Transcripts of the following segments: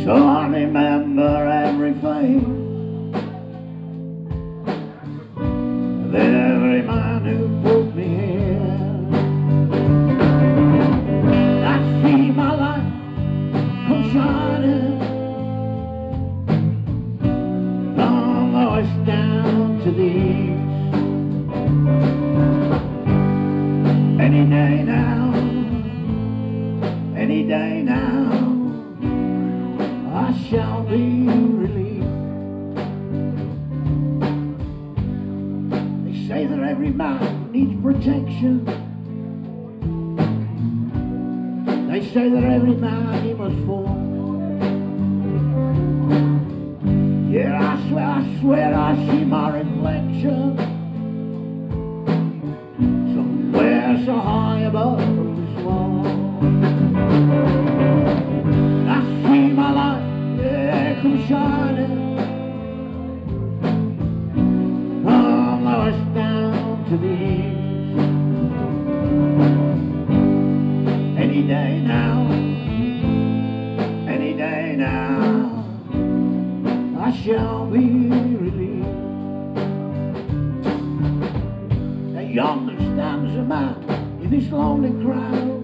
So I remember everything of every man who put me here. I see my light come shining from the west down to the east. Any day now, any day now, I shall be relieved. They say that every man needs protection. They say that every man he must fall. Yeah, I swear I see my reflection somewhere so high above this wall. I see my light, yeah, come shining from the west down to the east. Any day now, any day now, I shall be relieved. Now yonder stands a man in this lonely crowd,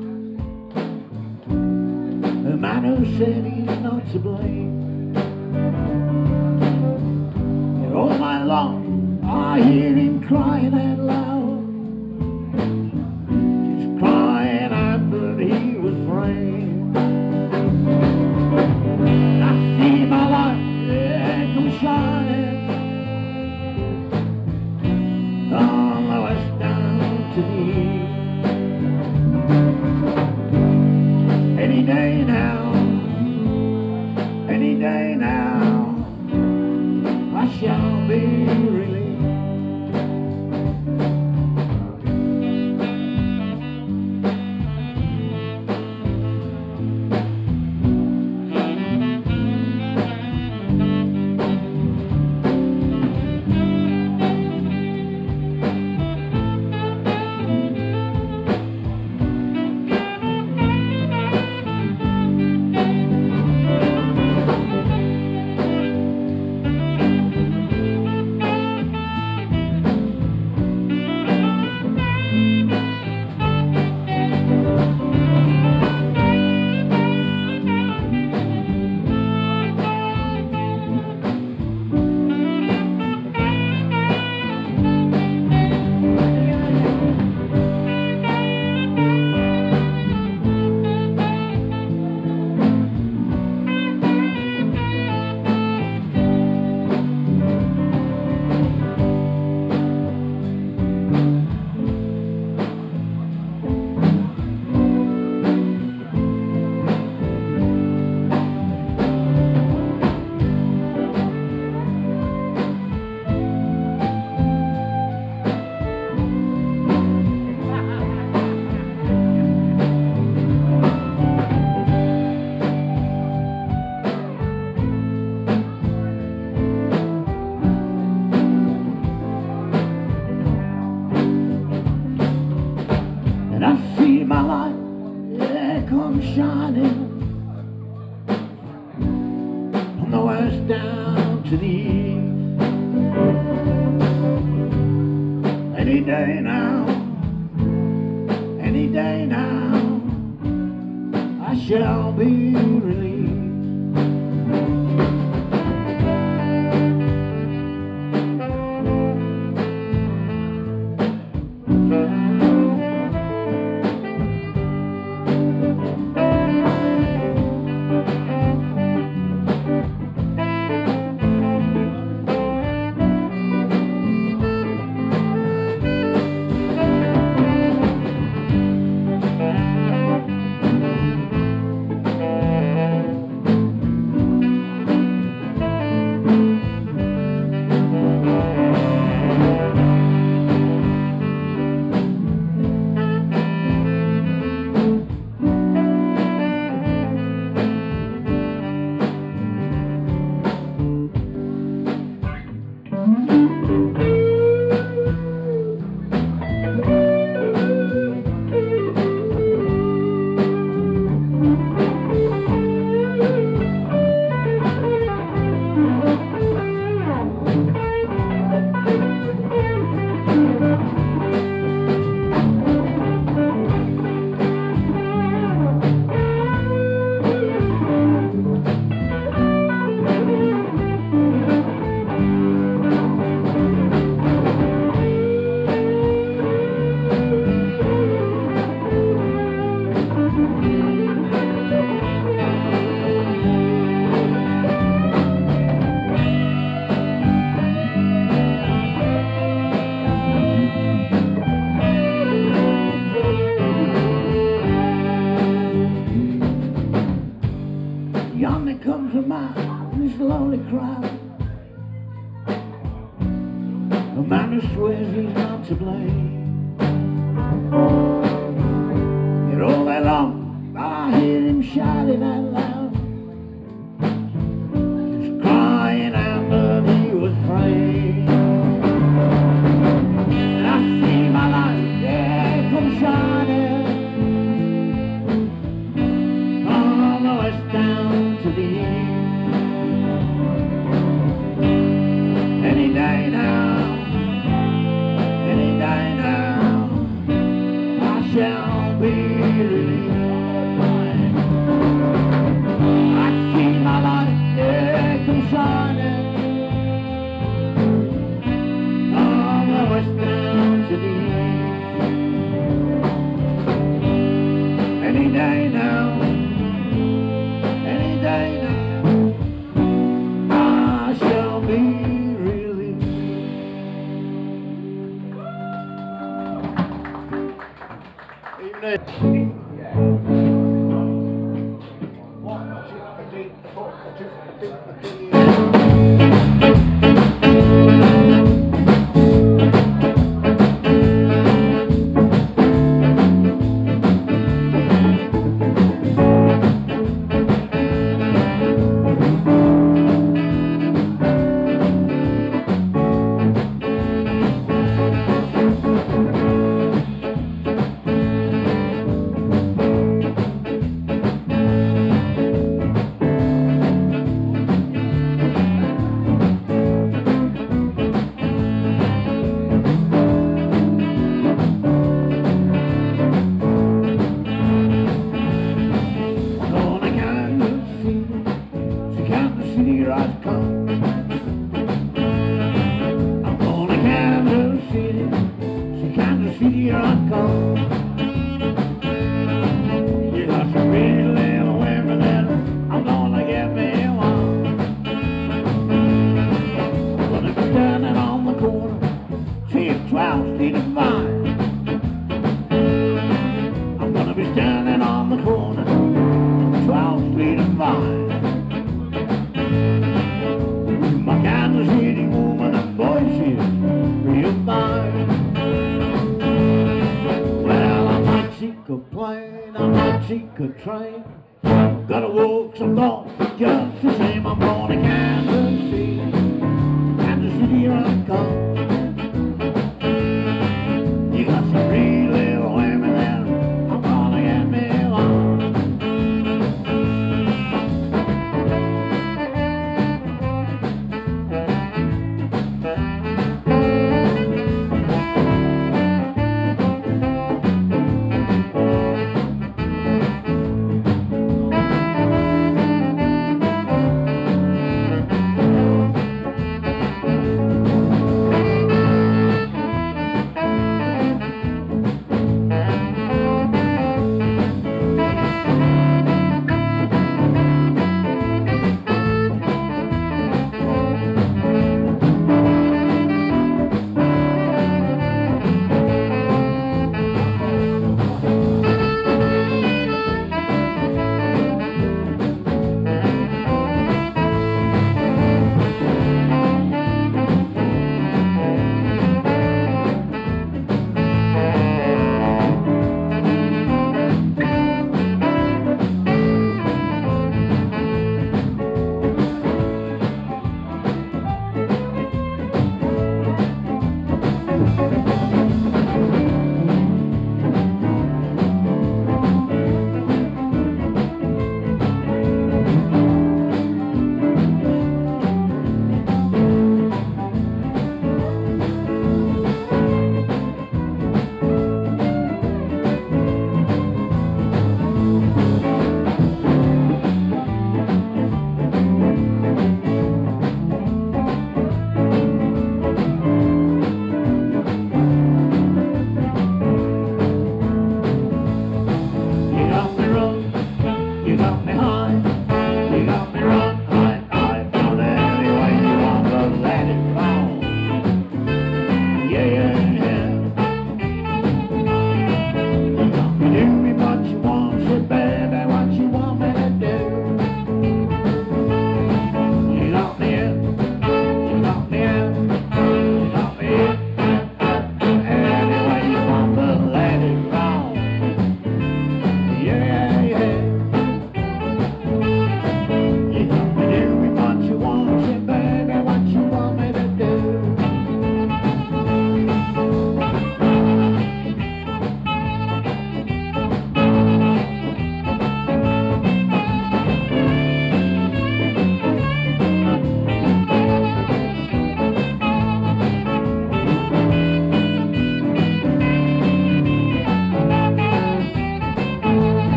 a man who said he's not to blame. Yet all night long I hear him crying out loud, just crying out that he was framed. I see my light, yeah, come shining from the west down to the east. Any day now, any day now, I shall be relieved. And I see my light, yeah, come shining from the west down to the east. Any day now, any day now, I shall be relieved. a mile in this lonely crowd. A man who swears he's not to blame. Yet all day long I hear him shouting out loud, just crying out that he was framed. And I see my light, yeah, come shining from the west down to the east. Any day now, any day now, I shall be released. I see my light, yeah, come shining from the west down to the east. Any day now, any day now, I shall be released. Here I come. I'm going to Kansas City, so Kansas City, here I come. You got some pretty little women there, I'm gonna get me one. I'm gonna be standing on the corner, see if 12th Street and Vine. I'm gonna be standing on the corner, 12th Street and Vine. My Kansas City woman, and boy, she's real fine. Well, I might seek a plane, I might seek a train. Gotta walk some dog, just the same. I'm going to Kansas City, Kansas City, here I come. You got some real little women there, I'm gonna get me one.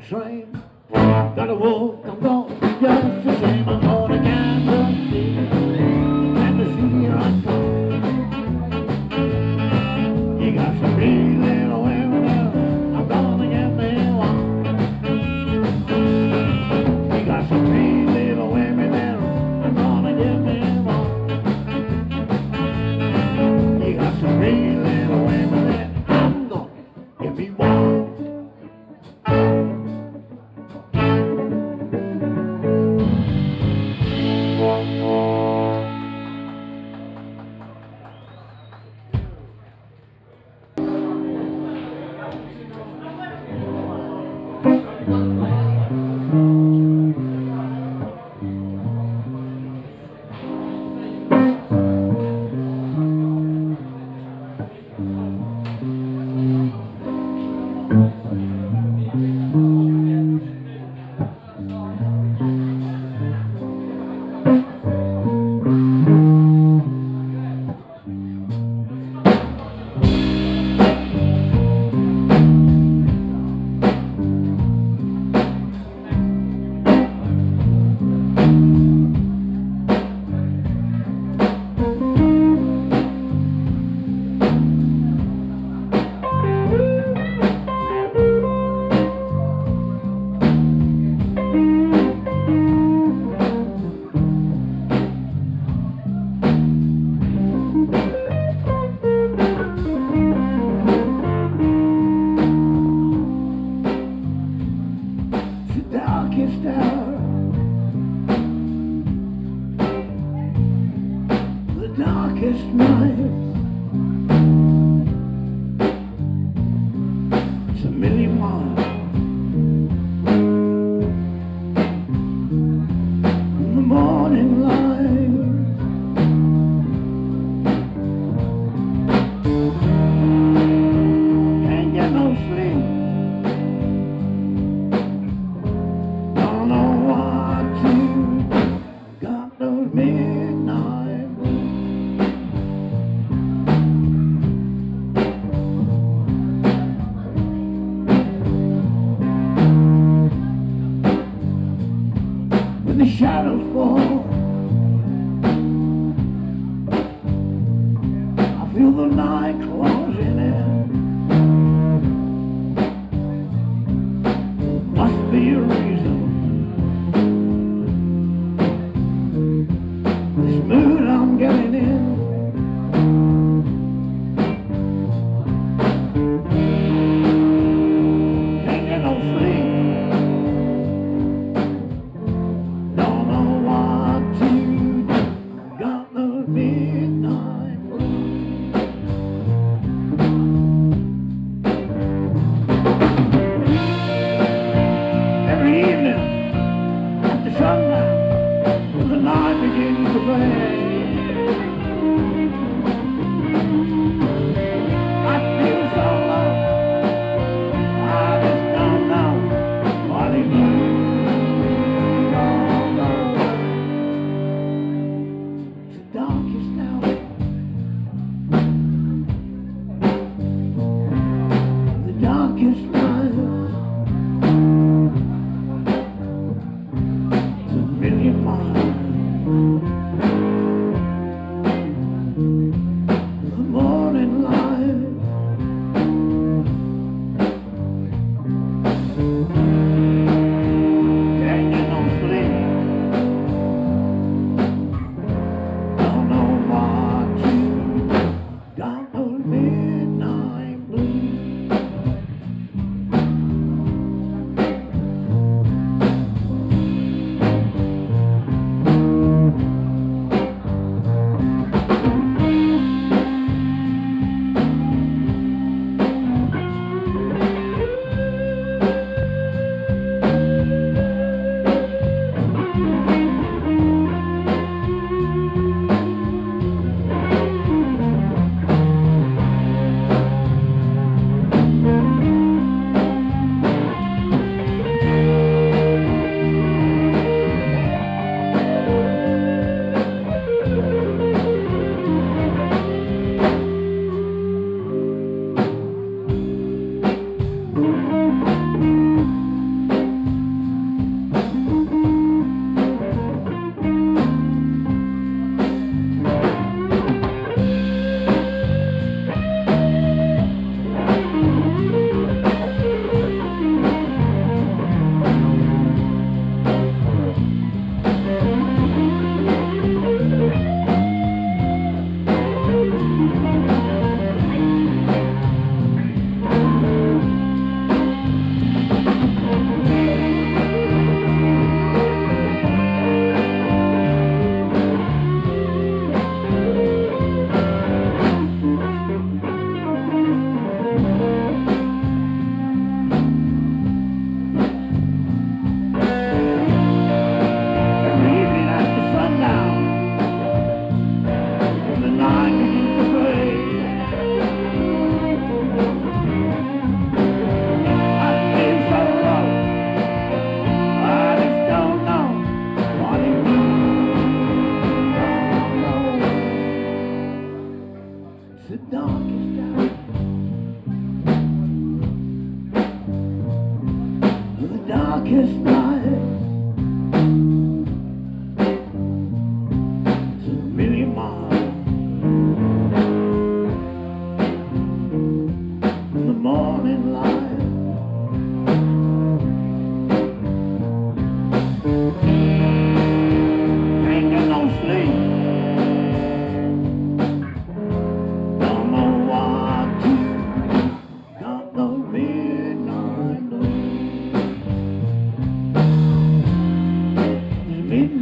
train. Gotta walk, I'm going just the same. I'm going to Kansas City. Kansas City, here I come. You got some pretty little women there. I'm gonna get me one. You got some pretty little women there. I'm gonna get me one. You got some pretty little women there. I'm gonna get me one. Darkest hour, the darkest night. It's a million miles in the morning light. Can't get no sleep. When the shadows fall, I feel the night closing in. Must be a reason. This mood I'm getting in. Can't get no sleep. Don't know what to do. Got the midnight blues. Every evening after sundown, when the night begins to fade, I feel so low. I just don't know what it means. Don't know. It's the darkest hour, the darkest night. It's a million miles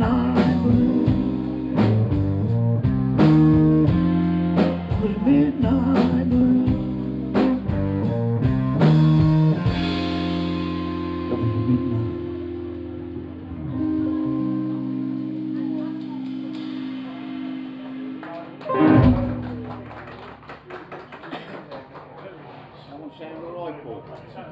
midnight blue. It was midnight blue. It was midnight. Someone sound alright, Paul?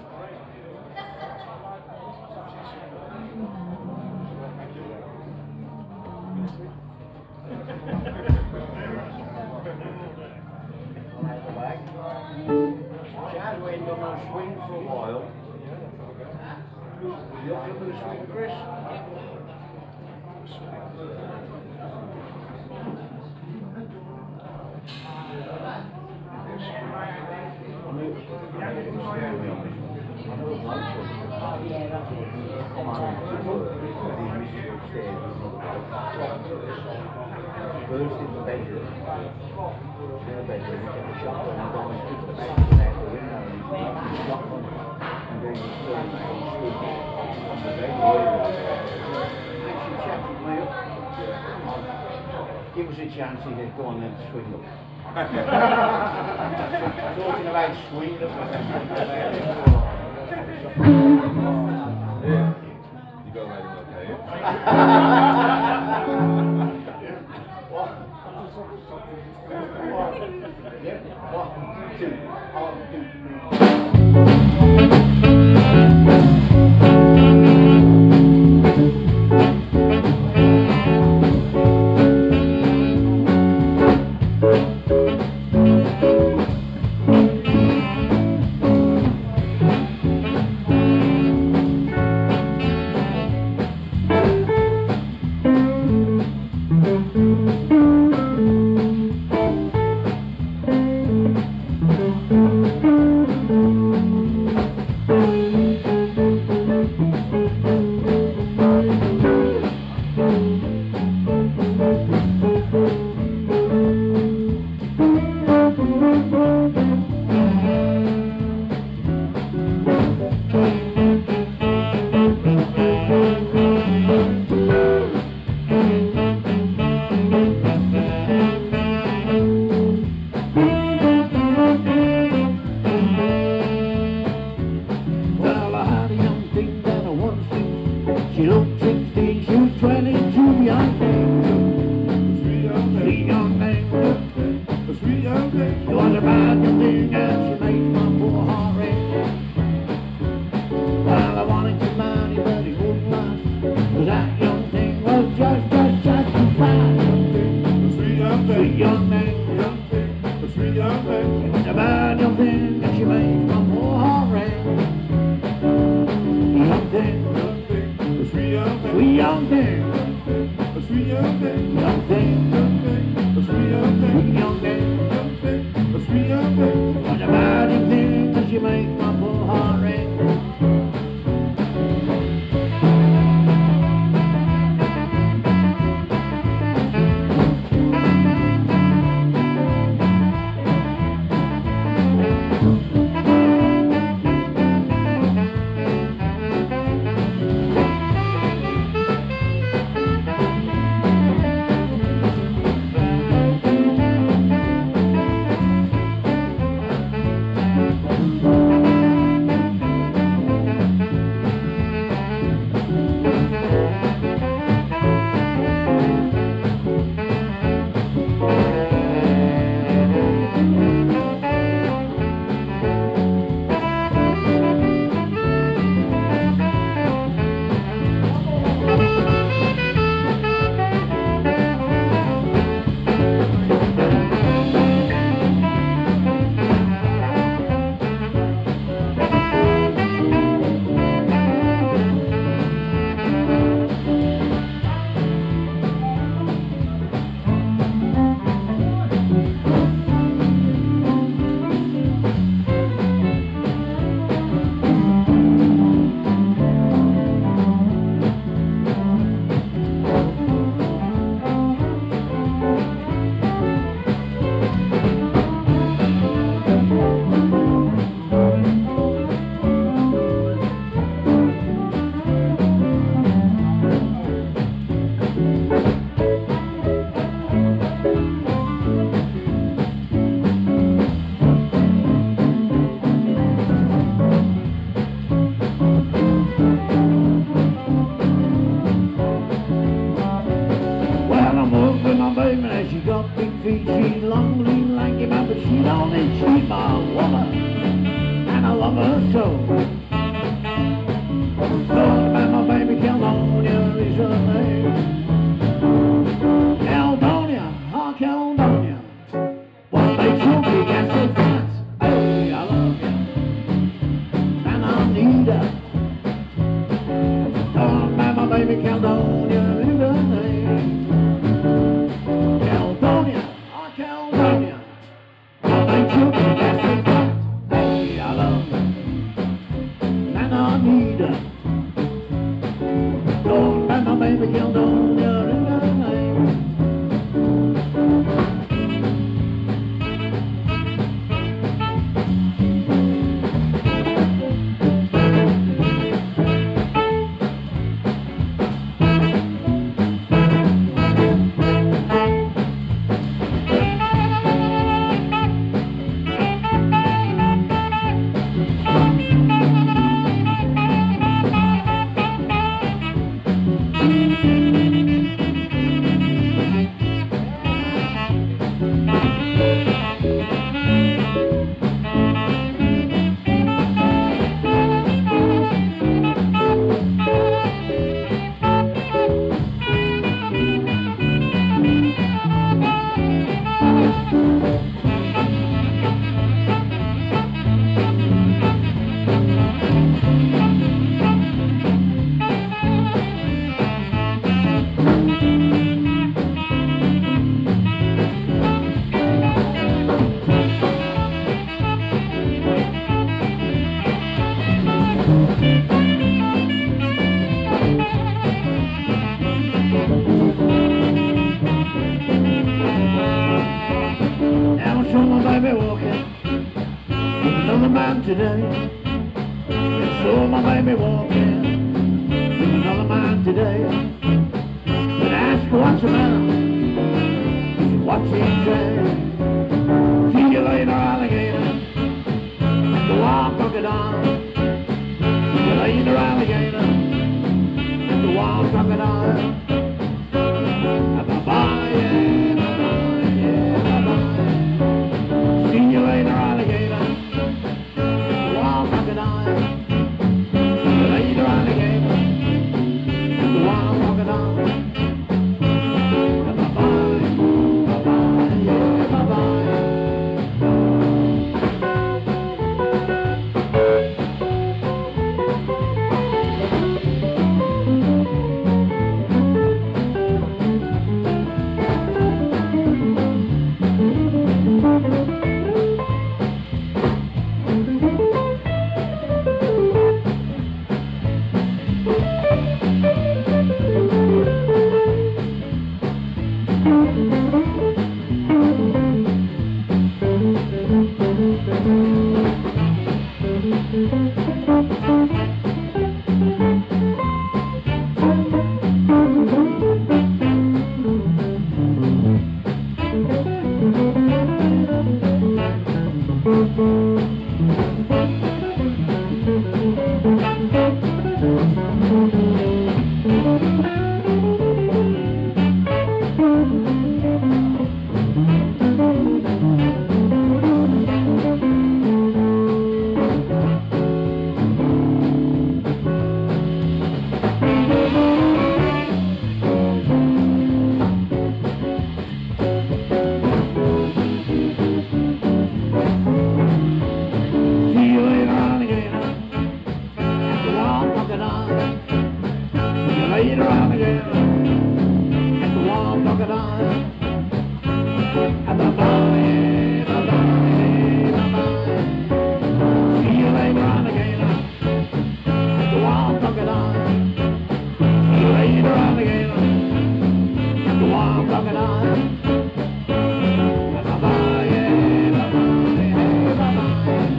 Chad went on a swing for a while. You up for the swing, Chris? First in the bedroom. In the bedroom, he took a shotgun and gone and took the bedroom out the window and he took the shotgun and then he stood on the bed. Actually chatted me up. Give us a chance, he said, go on then, swing up. Talking about swing up. Yeah. You got right about that, yeah? One, two, she looked 16, she was 22, young thing. Sweet young thing. Sweet young thing. She was a bad young thing and she made my poor heart ring. Well, I wanted to marry but it wouldn't last, 'cause that young thing was just too fast. Sweet young thing. Sweet young thing. Sweet young thing. She was a bad young thing and she made my poor heart ring. Young thing. Sweet young thing, a sweet young thing, young thing, a sweet young thing, sweet young thing, a sweet young thing. What a bad young thing, 'cause she makes my poor heart ring. baby, now she got big feet, she's long, lean, lanky, man, but she don't need, she's my woman, and I love her so. Don't let my baby Caledonia is her name. Caledonia, oh Caledonia, what makes you big and so fat? Hey, I love you, and I need her. Don't let my baby Caledonia is her name. Caledonia, oh Caledonia, what makes you big and so fat? Hey, I love you, and I need her. Don't let my baby Caledonia in her name. Now I saw my baby walking with another man today. I saw my baby walking with another man today. But ask her what's the matter, she said, what's he say? See you later, alligator, and go on, crocodile. See you later, alligator, and go on, crocodile. Bye-bye, yeah, bye-bye, yeah, bye-bye. See you later, alligator. Go on, crocodile. See you later, alligator. Go on, crocodile. Bye-bye, bye-bye, yeah, bye-bye. Later on again, at the warm crocodile. Bye-bye, bye-bye, bye-bye. See you later on again, at the warm crocodile. See you later on again, at the warm crocodile. Bye-bye, bye-bye, bye-bye.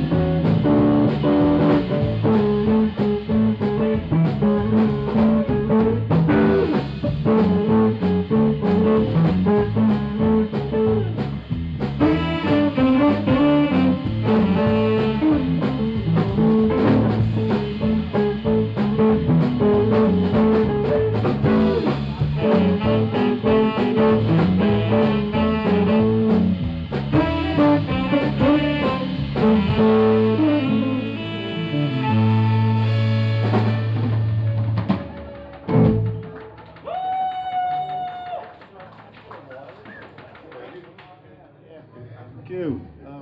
Stu,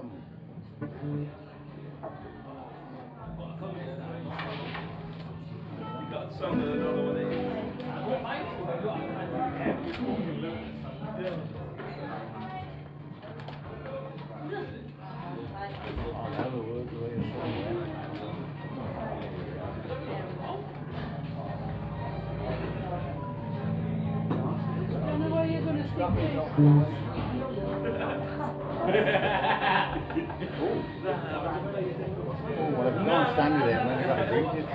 well, if you don't stand there, then you got to drink it.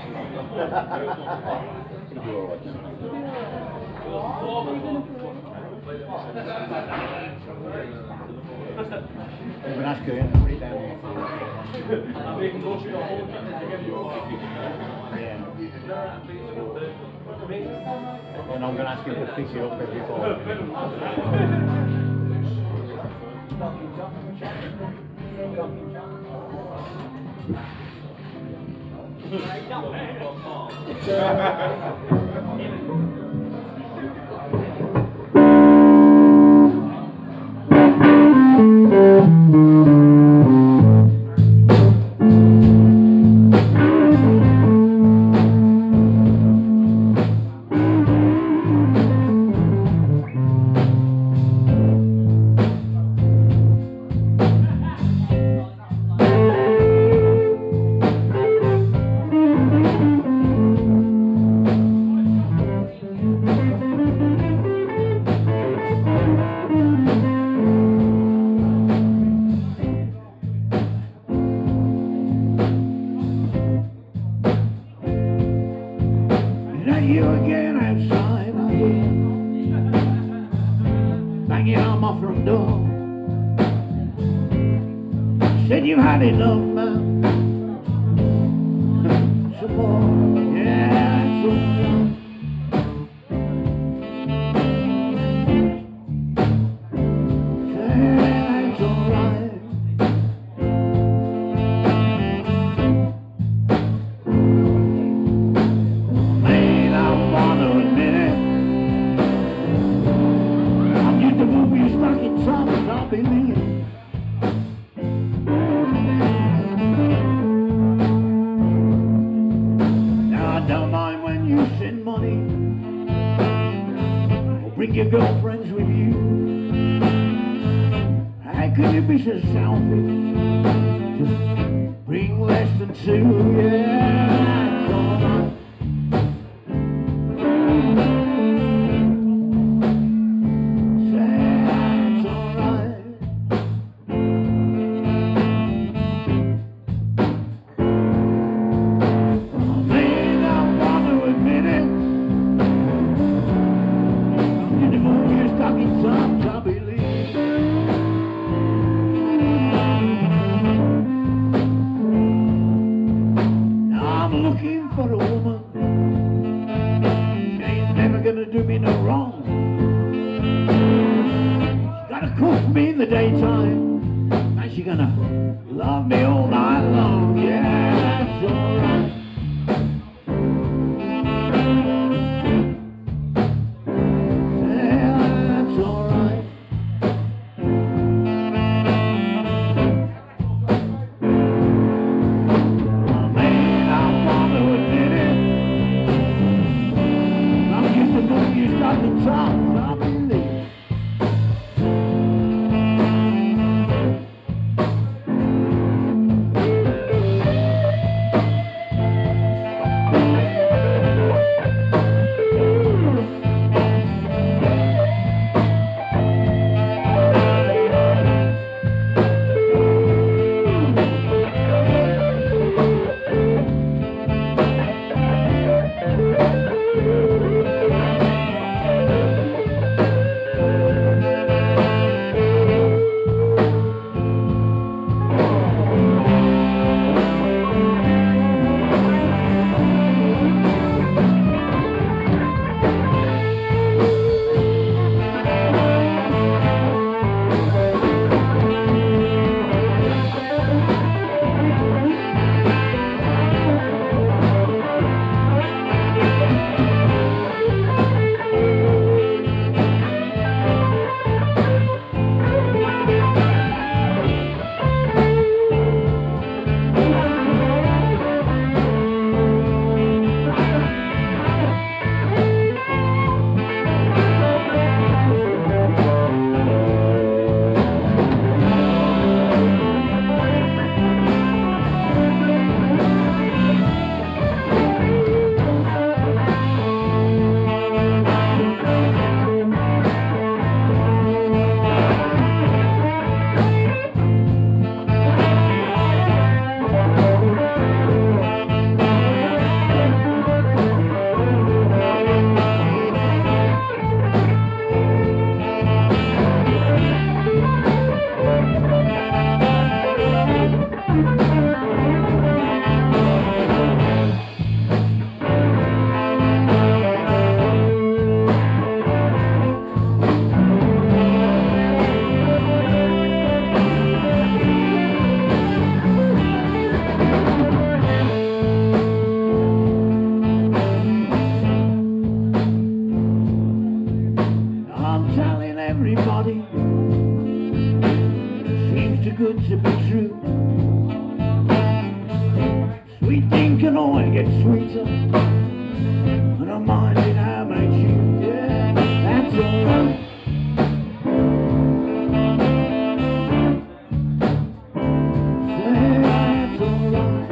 It'll be all right. You can ask her to put it down here. Yeah. And I'm going to ask you to pick it up every fall. You again outside, I hear banging on my front door. Said you've had enough, man. Some more, yeah, it's all right. Say it's all right. I believe. Now I don't mind when you send money or bring your girlfriends with you. How could you be so selfish to bring less than two? Yeah, it's all right. For a woman, she ain't never gonna do me no wrong. She's gotta cook for me in the daytime, and she's gonna love me all night long. Yeah, that's alright. Yeah, that's alright. I believe. everybody seems too good to be true. Sweet thing can only get sweeter, and I minded I made you. Yeah, that's alright. Say that's alright.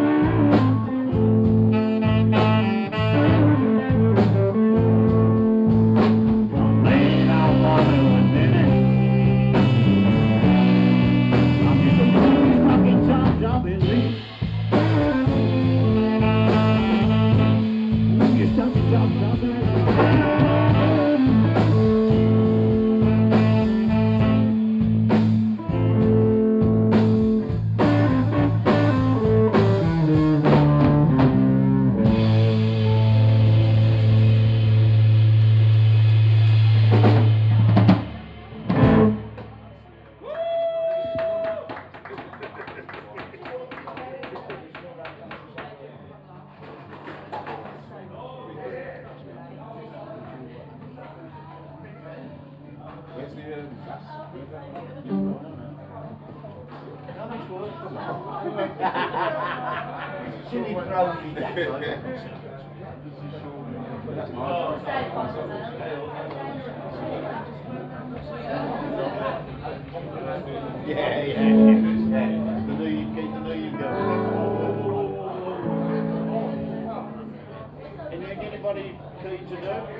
Where's the gas? Silly throwy that Yeah. The new you keep the new you go. Can you get anybody key to do?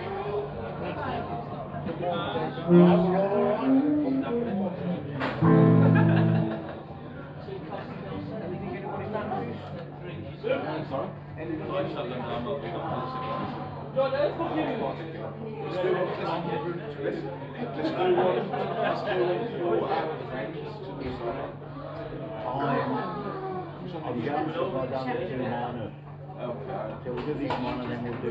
I'm young, so I've done it too minor. Okay. So we'll do this one and then we'll do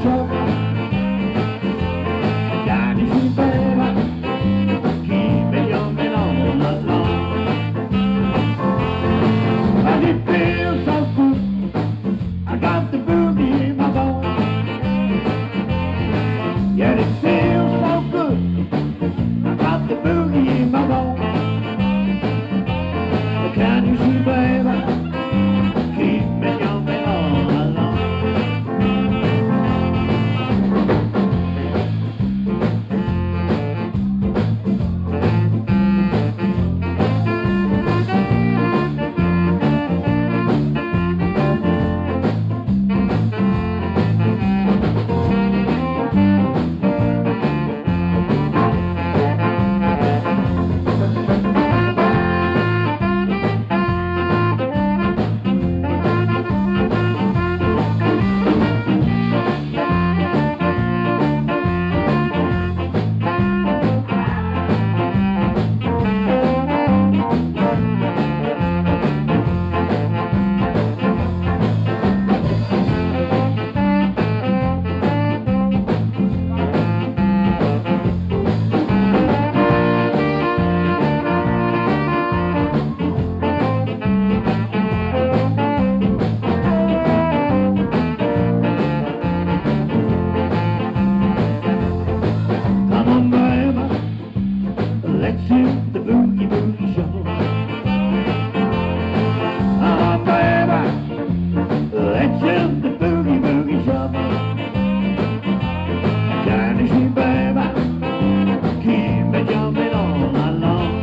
Keep it Let's do the boogie boogie shuffle. Baby, let's do the boogie boogie shuffle. Candy sweet baby, keep me jumping all night long.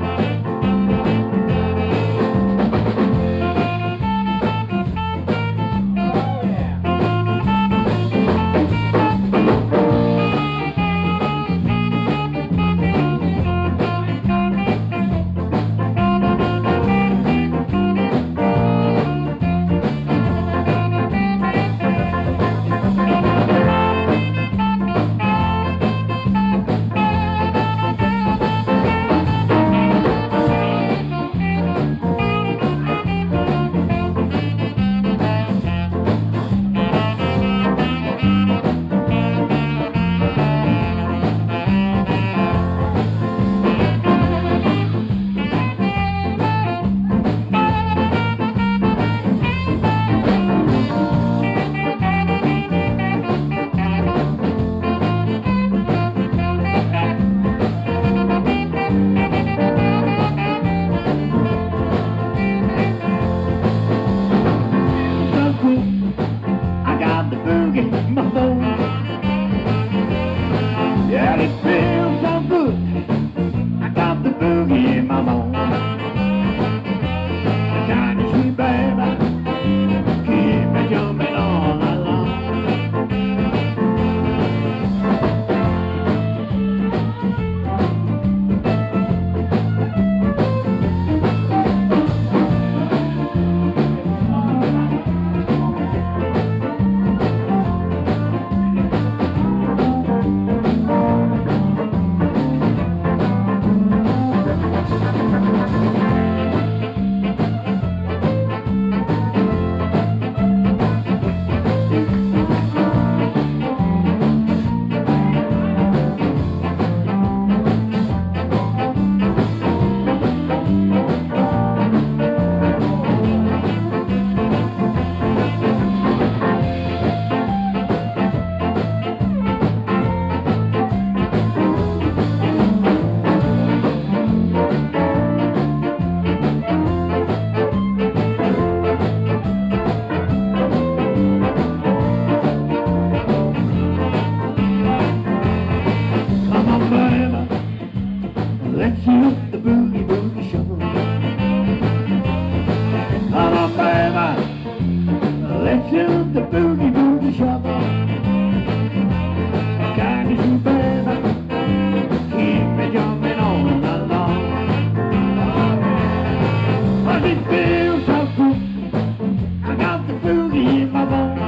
Yeah, it feels so good. I got the boogie in my bones. Kind of sweet baby, keep me jumping all night long. Let's do the boogie boogie shuffle. Come on, baby. Let's do the boogie boogie shuffle. Kind of sweet baby, keep me jumping all night long. 'Cause it feels so good. I got the boogie in my bones.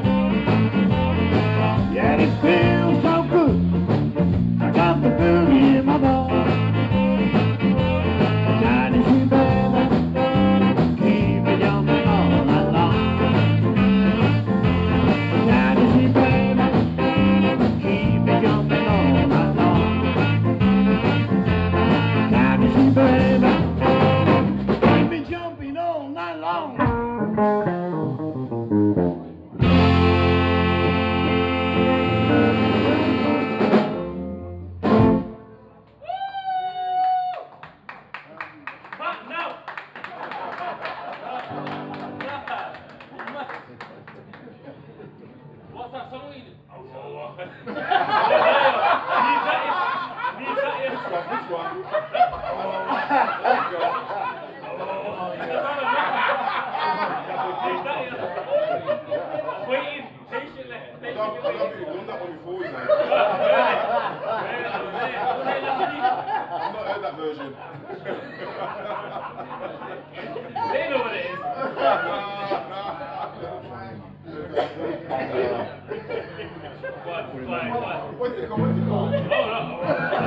Yeah, it feels so good. I got the boogie in my bones. What's that song we did? Which one? Waiting patiently. I don't think you've done that one before, you know. I've not heard that version. They know what it is. What? What's it called? What's it called? Oh, no.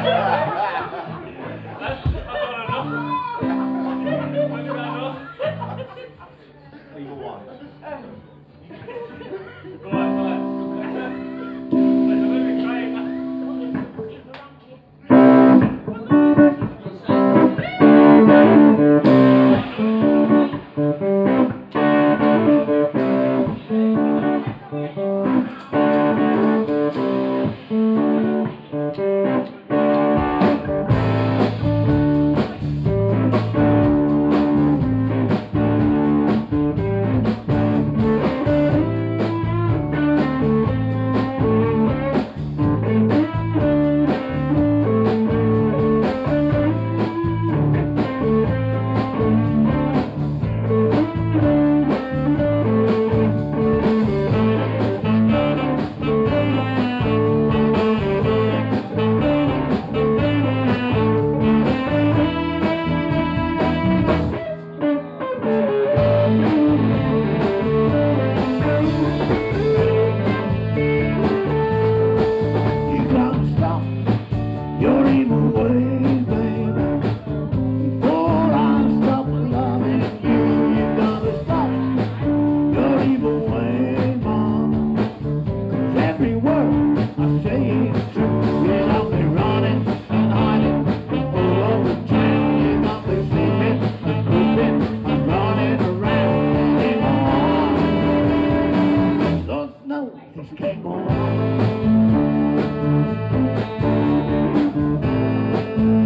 That's all I know. What did I know? Legal one. Go on. I'm going to be crying now. evil ways, baby. Before I stop loving you, you gotta stop your evil ways, mama. 'Cause every word I say is true. You got me running and hiding all over town. You got me sleeping and creeping and running around anymore. Lord knows this can't go on.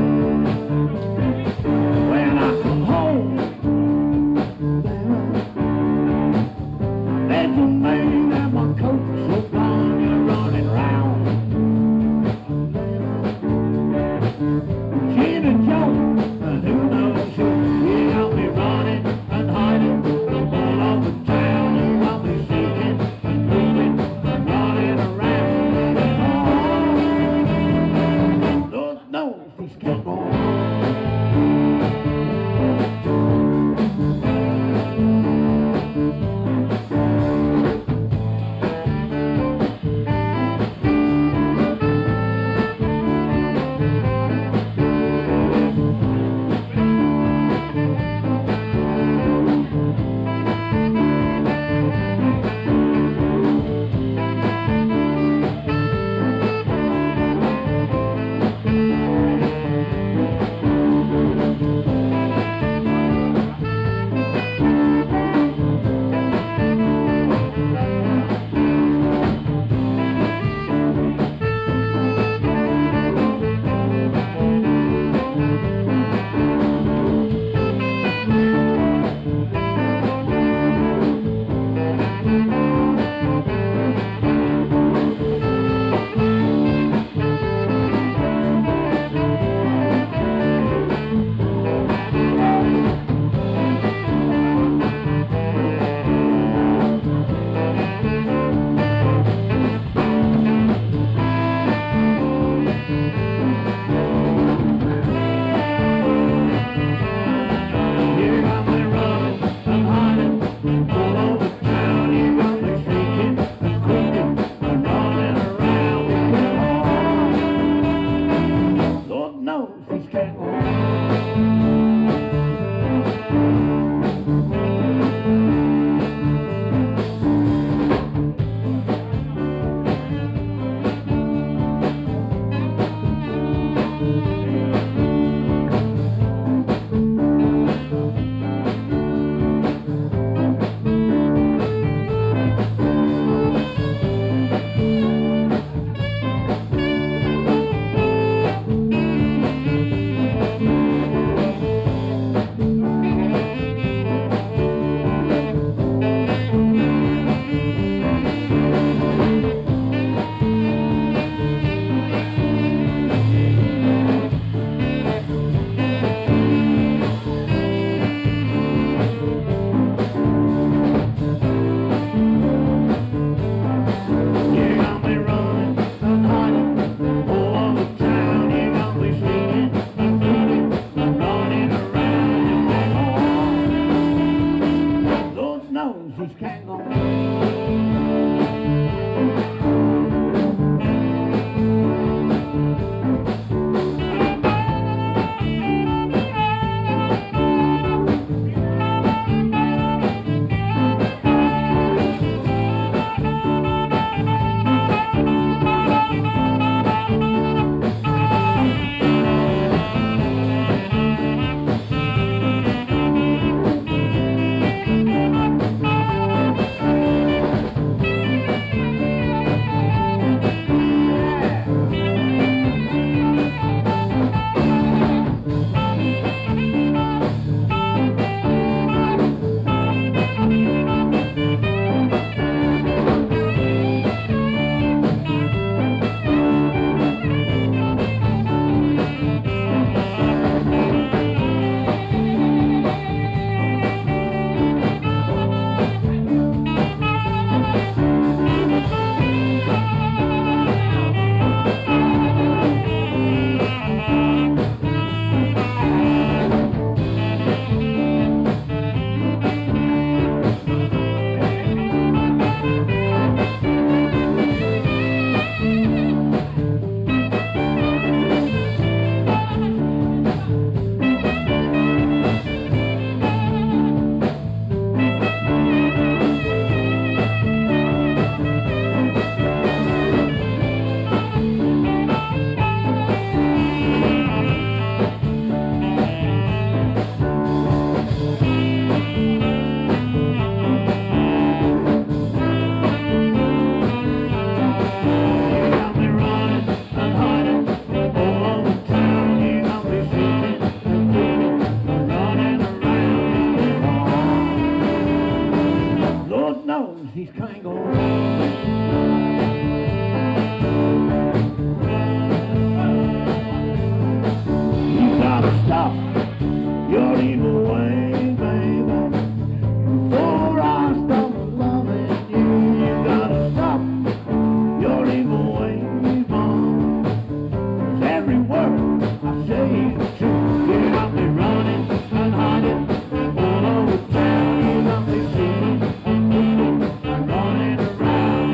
stop your evil way, baby. Before I stop loving you, you gotta stop your evil ways, mom. 'Cause every word I say is true. You got me running and hiding all over town. You got me singing and moving and running around.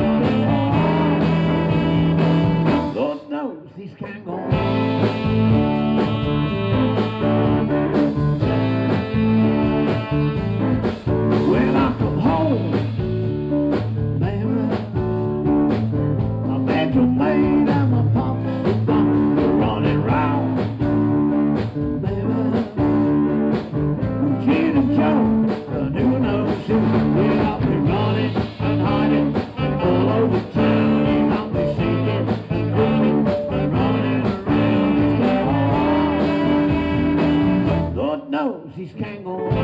Lord knows these can't go on. When I come home, baby, my bedroom made and my pops are gone. We're running round, baby. With Gene and Joe, and who knows who. We got me running and hiding all over town. You got me singing and grooving and running around. It's Lord knows these can't go on.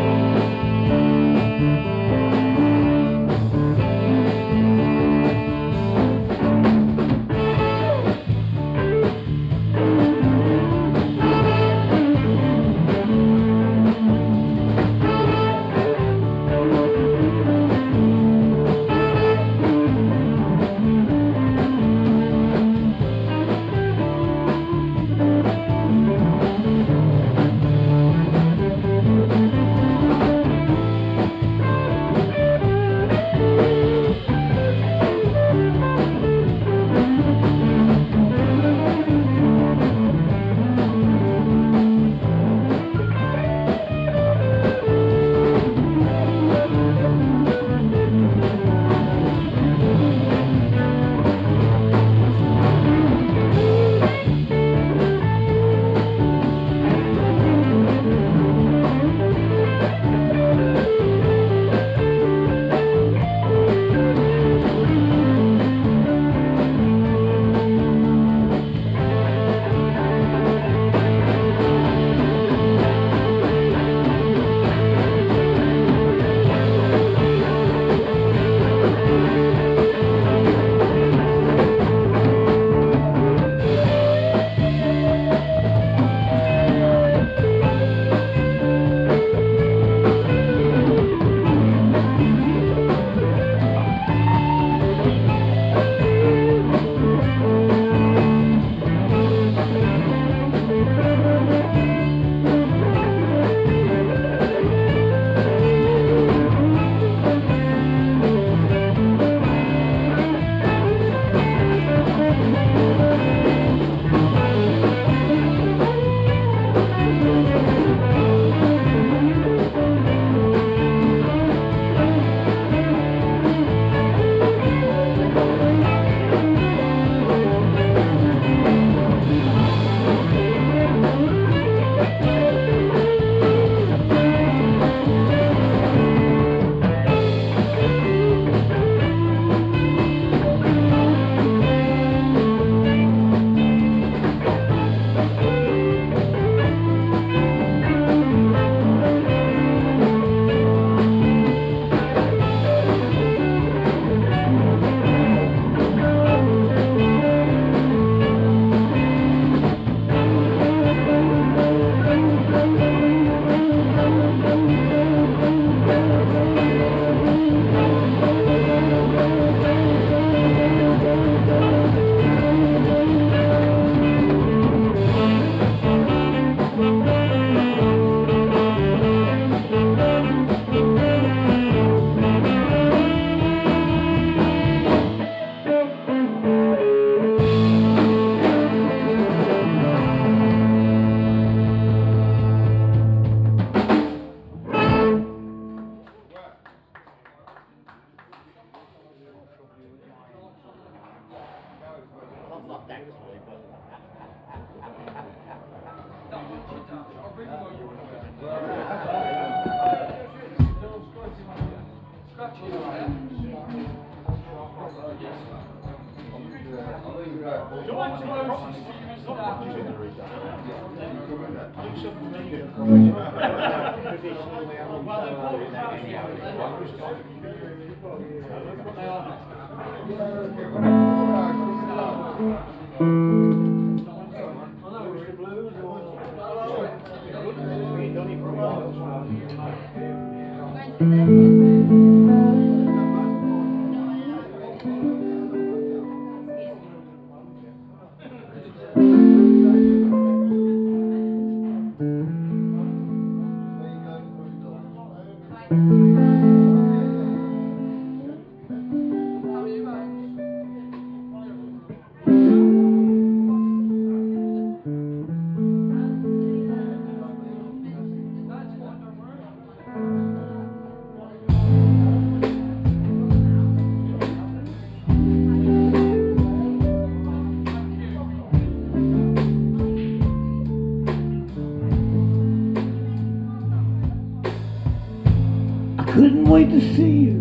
Couldn't wait to see you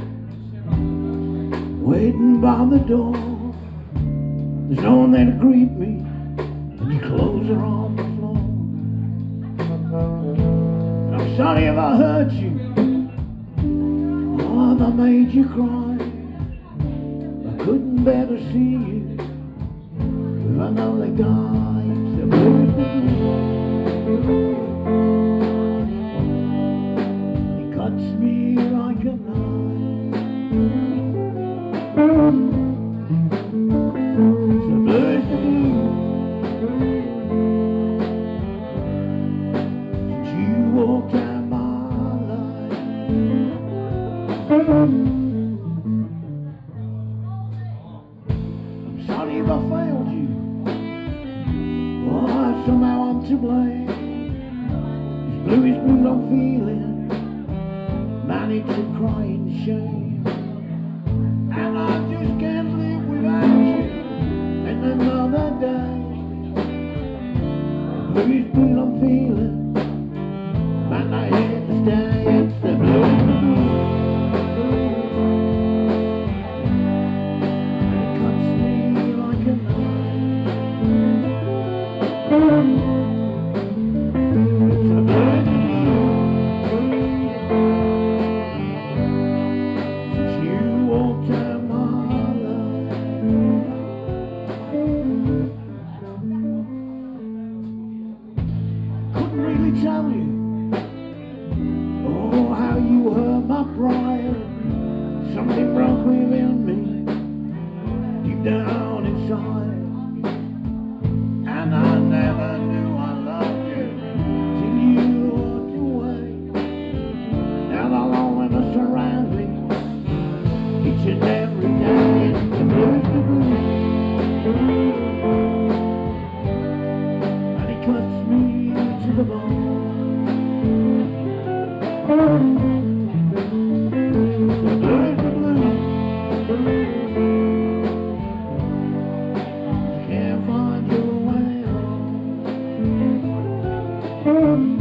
waiting by the door. There's no one there to greet me, and your clothes are on the floor. And I'm sorry if I hurt you, or if I made you cry. I couldn't bear to see you with another guy. It's the blues with me. Cuts me like a knife. It's a blues to do. Since you walked out my life. I'm sorry if I failed you. Oh, somehow I'm to blame. These blues I'm feeling. Managed to cry in shame, and I just can't live without you. And another day, the blues I'm feeling, and I had to stay. It's the blues, and it cuts me like a knife. It's the blues. Tell you, oh, how you hurt my pride. Something broke within me, deep down inside. And I never knew I loved you till you walked away. Now the loneliness surrounds me each and every day. It's the blues, the blues. And it cuts me to the bone. It's the blues, the blues. You can't find your way home.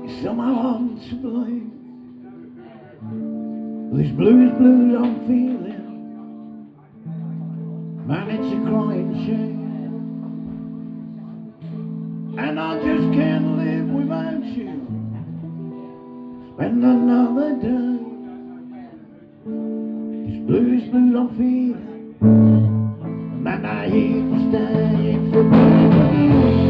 Somehow I'm to blame. These blues I'm feeling, man, it's a crying shame. And I just can't live without you. Spend another day. These blues I'm feeling, man, I hate to stay. It's a blues for you.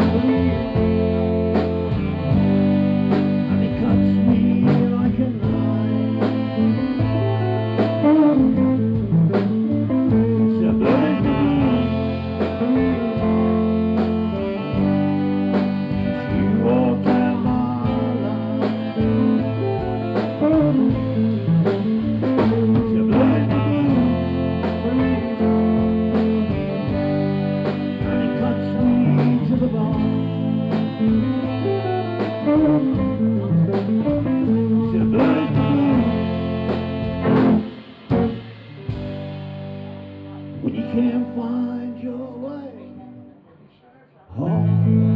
When you can't find your way home.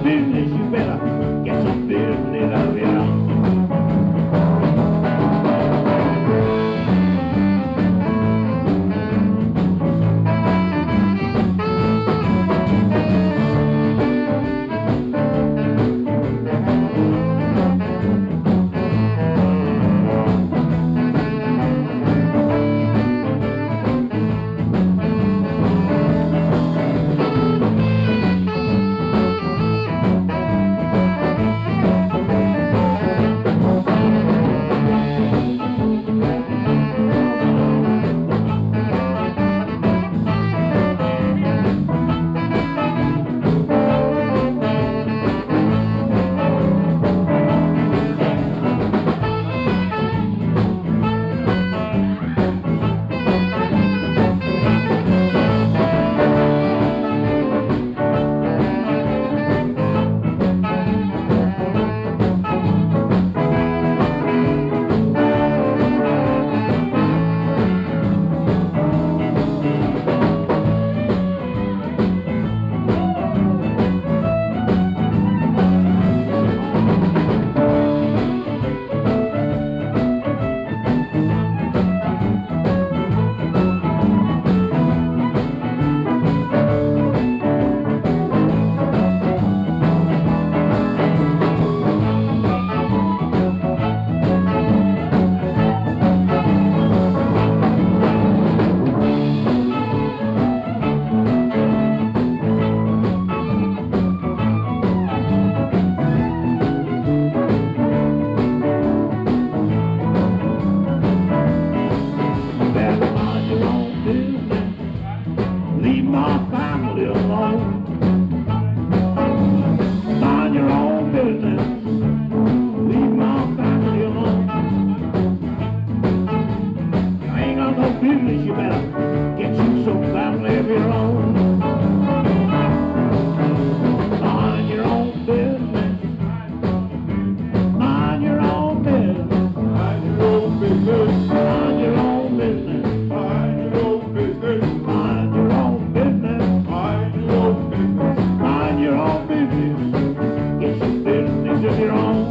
business, you better get some business of your own. Leave my family alone. Mind your own business. Leave my family alone. You ain't got no business, you better get you some family of your own. Mind your own business. Mind your own business. Mind your own business. Mind your own business. Mind your own business. Mind your own business. Mind your own business. Mind your own business. Get some business of your own.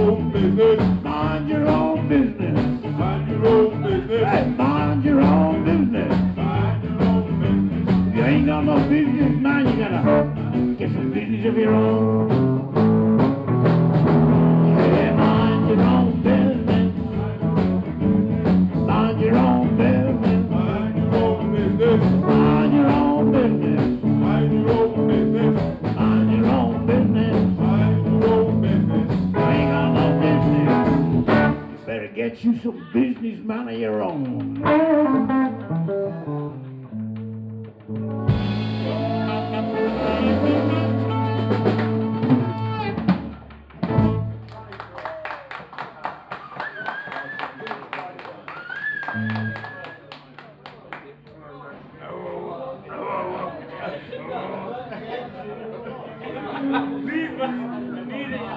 own business. Mind your own business. Mind your own business. Hey, mind your own business. Mind your own business. If you ain't got no business, man, you gotta get some business of your own. Yeah, mind your own business. Mind your own business. Mind your own business. Mind your own business. Mind your own business. Mind your own business. Mind your own business. You ain't got no business. Better get you some business, man, of your own. Please, man. I need it.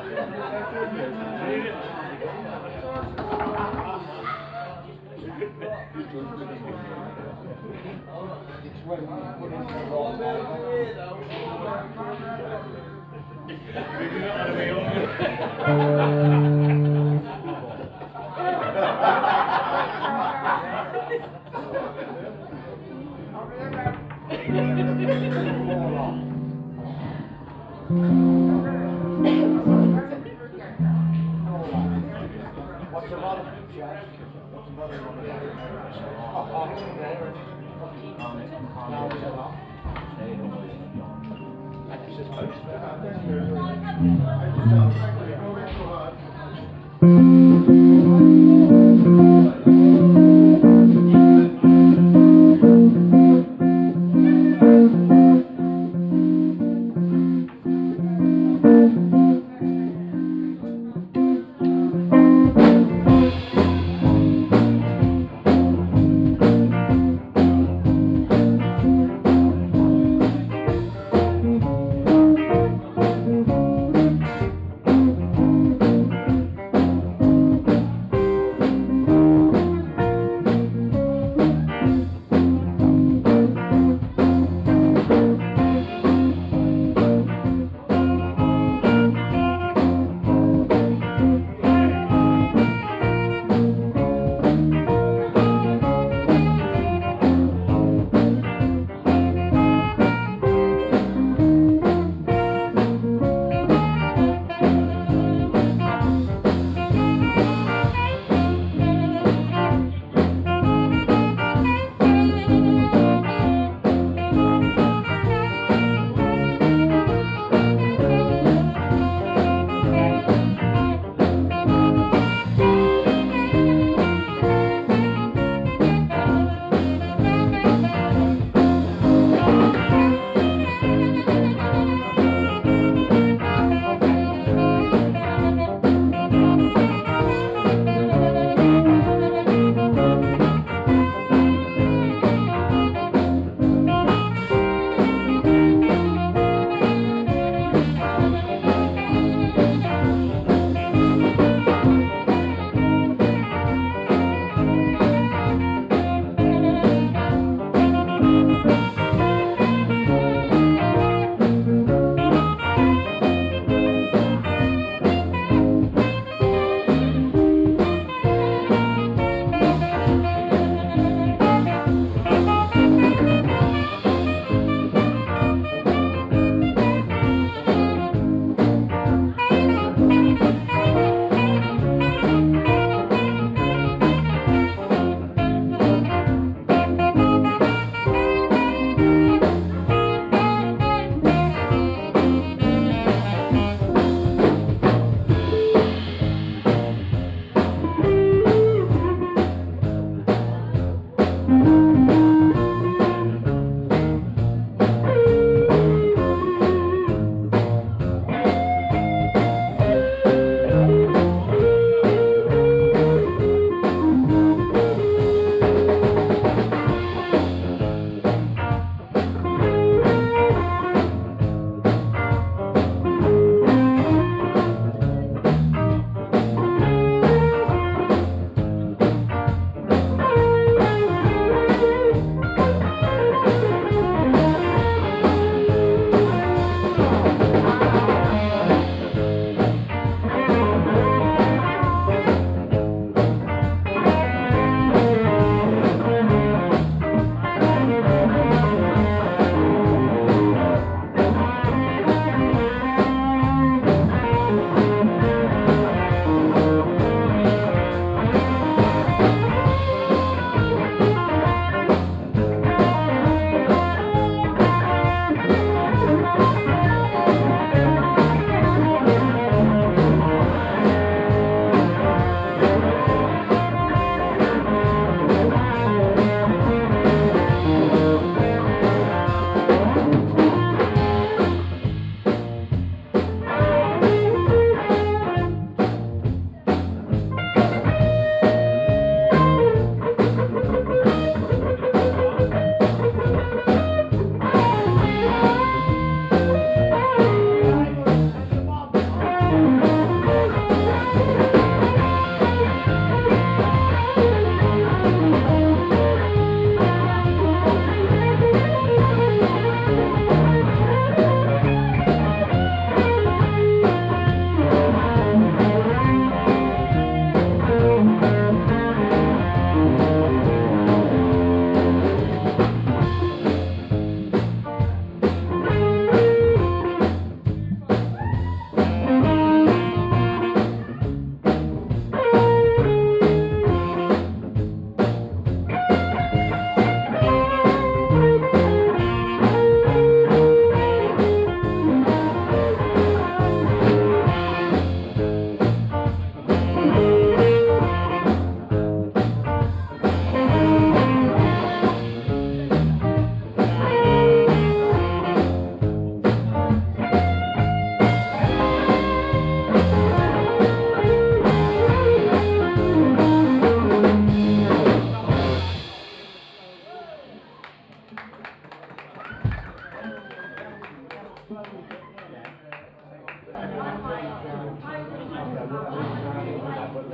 What's the matter, Jeff? What's the matter?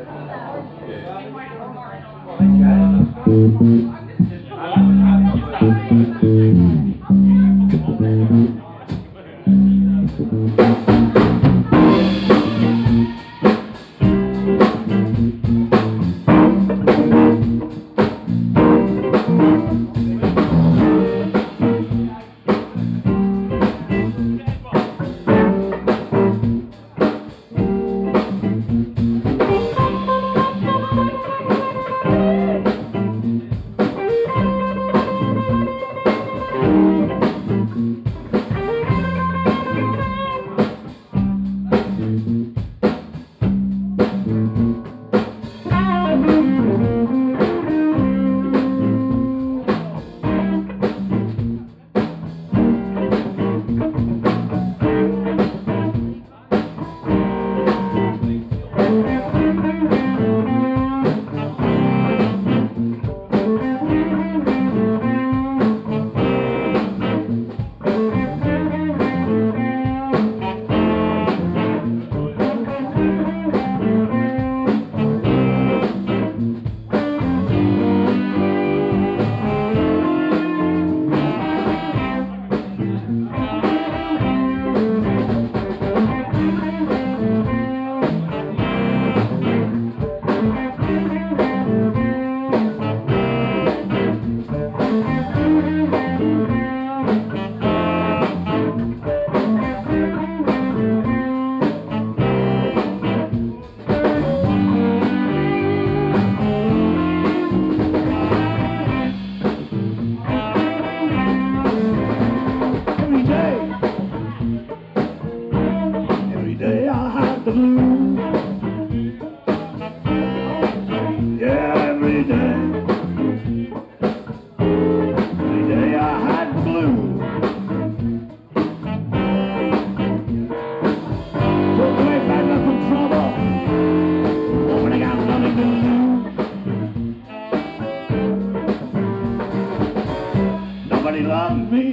Nobody loves me.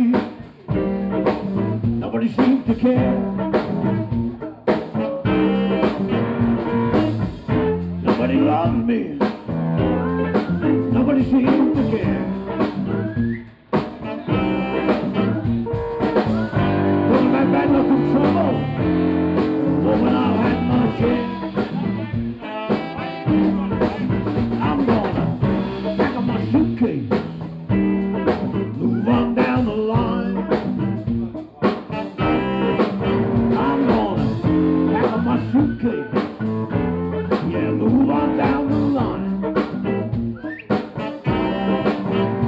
Nobody seems to care. Nobody loves me. Nobody seems to care. Put my bad luck in trouble. Woman, I've had my share. I'm gonna pack up my suitcase. Move on down the line. I'm gonna pack up my suitcase. Yeah, move on down the line.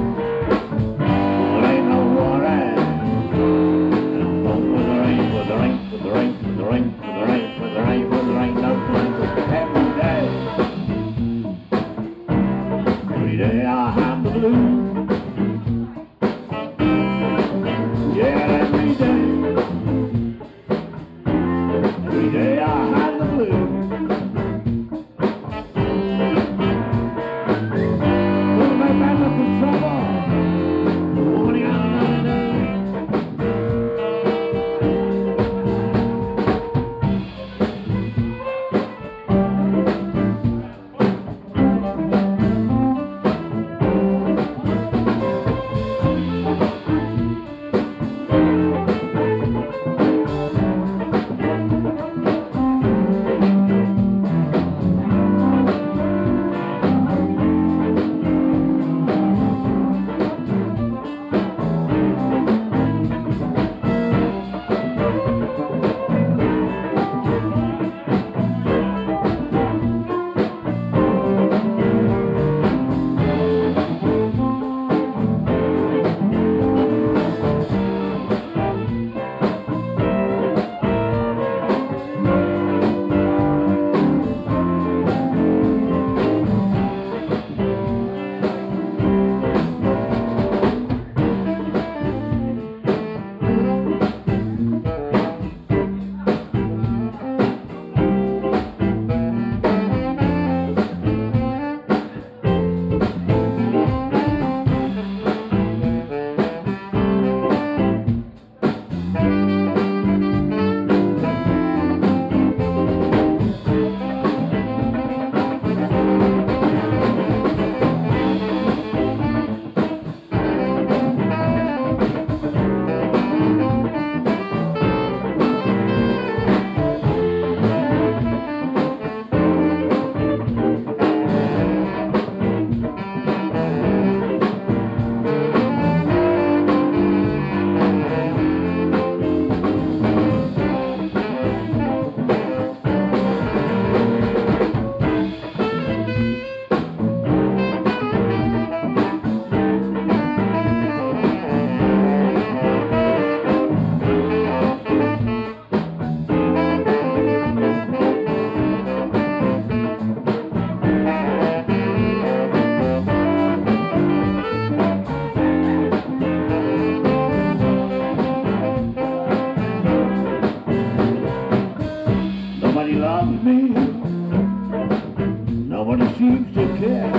Nobody seems to care.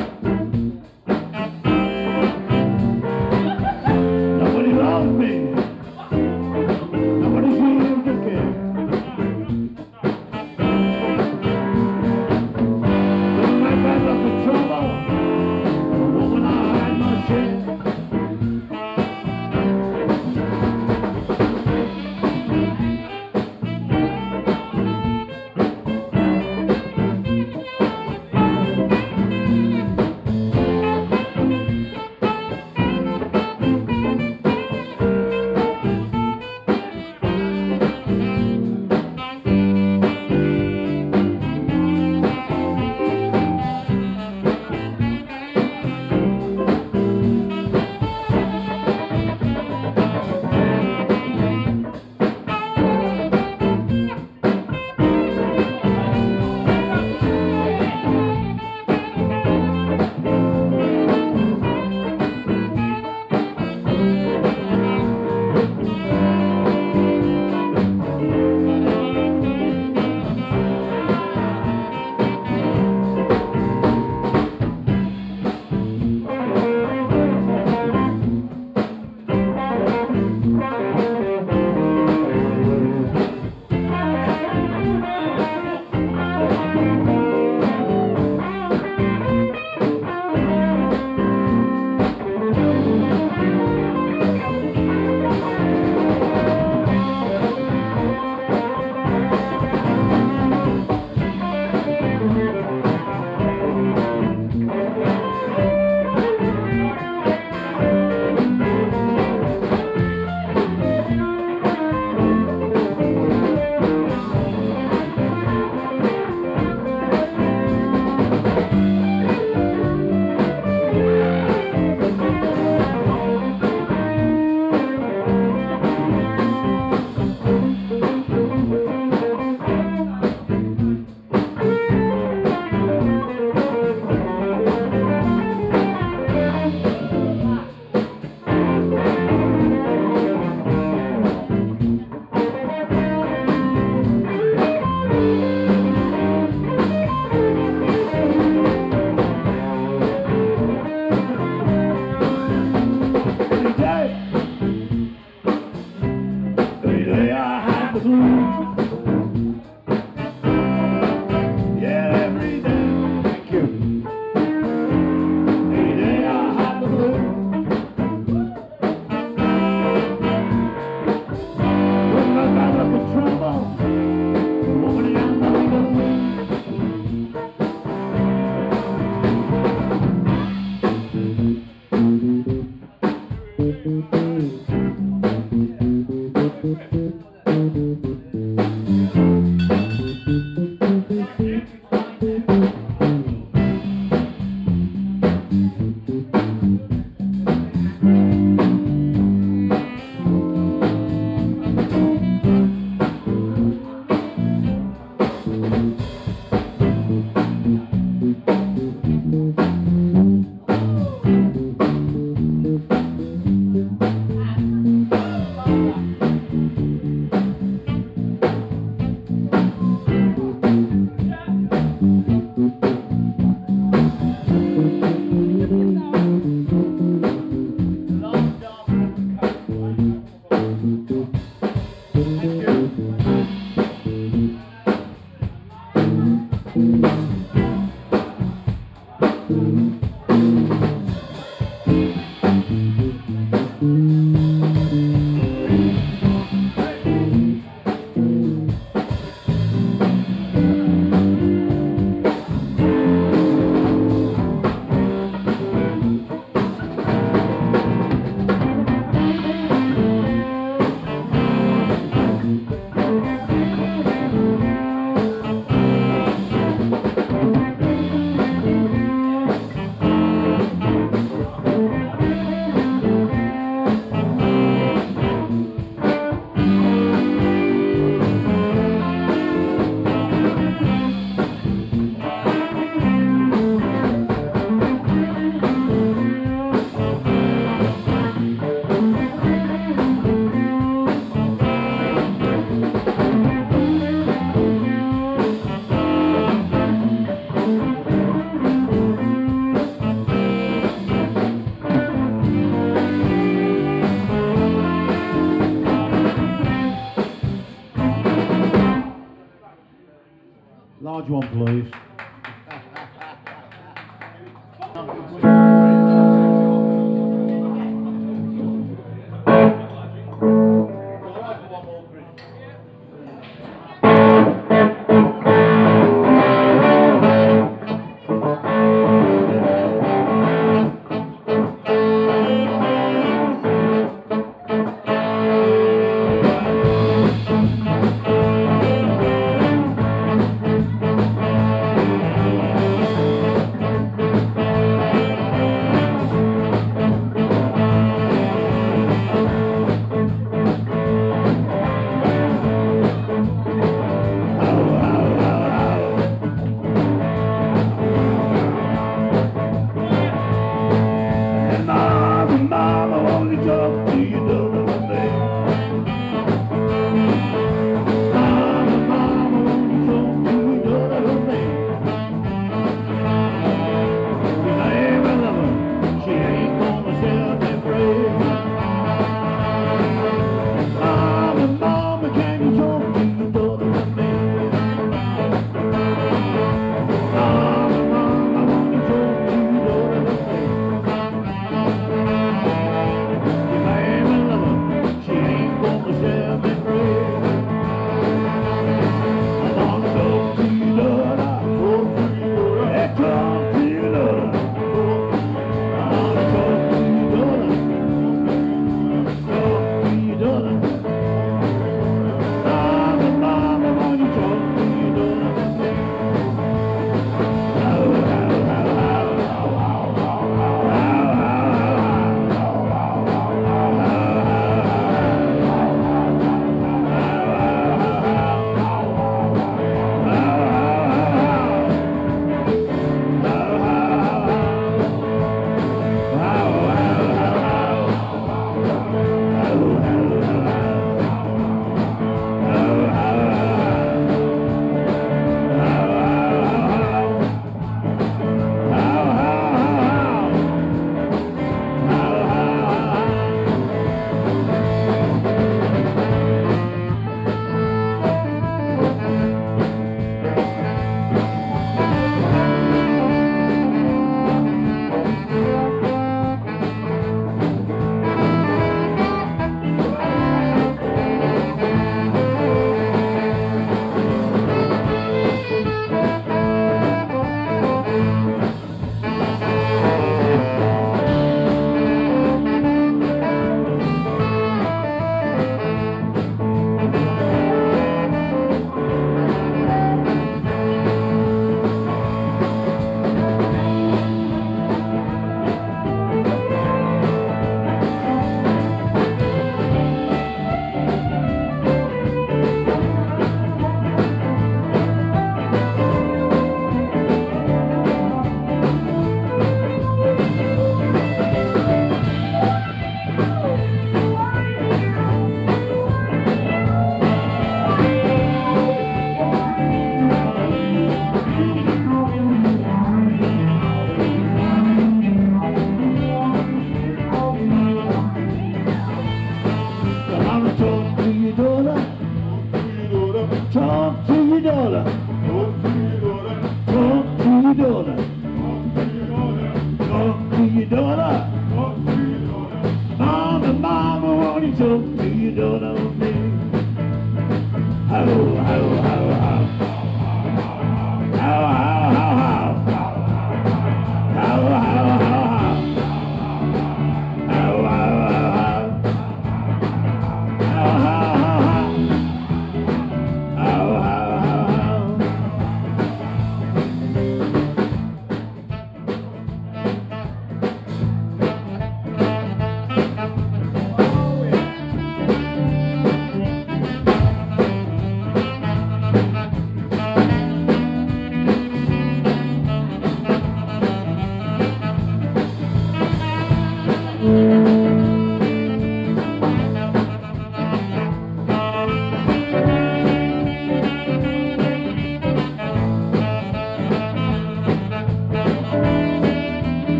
Nobody loves me. Nobody seems to care. Don't make my luck in trouble. A woman I must share. large one, please.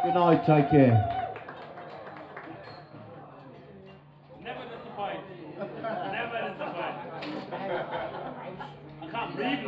Good night, take care. Never disappoint. Never disappoint. I can't breathe.